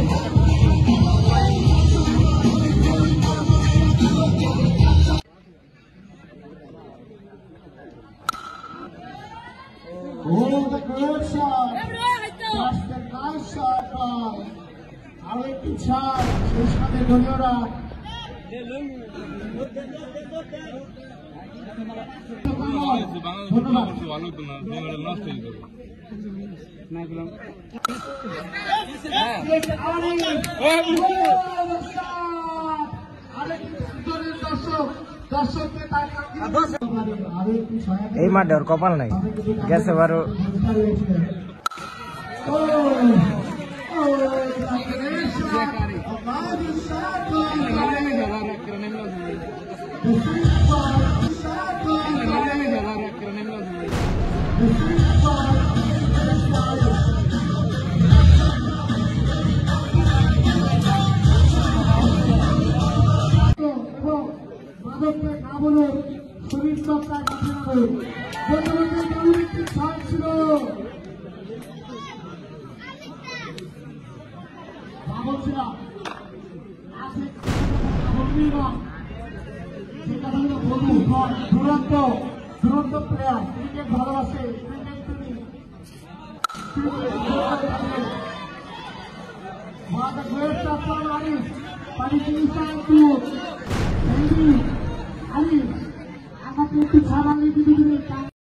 Oh, the great shot! That's the nice shot by আরেকটি ছাড় শেষ কালে দলীয়রা এই মাঠে ওর কপাল নাই গেছে বারো শরীর চর্চায় কাছে একটি ছাড় ছিল ভাবছিলাম সেটা হলো বধু দুরন্ত প্লেয়ার ক্রিকেট ভালোবাসে ক্রিকেট তিনি